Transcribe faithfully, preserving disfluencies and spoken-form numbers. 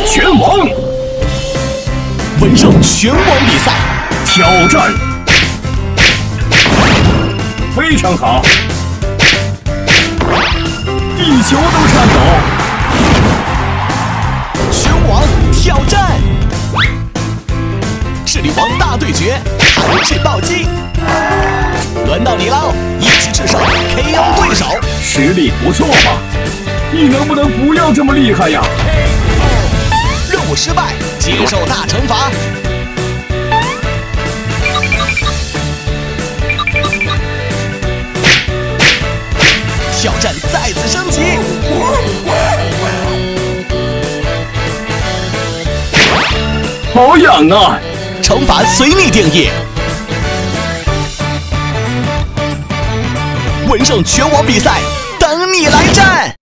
拳王， 文胜拳王比赛挑战，非常好，地球都颤抖。 拳王挑战，智力王大对决，韩式暴击，轮到你喽，一击制胜 K O 对手， 实力不错嘛，你能不能不要这么厉害呀？ 任务失败，接受大惩罚。挑战再次升级， 好痒啊！ 惩罚随你定义。文胜拳王比赛，等你来战。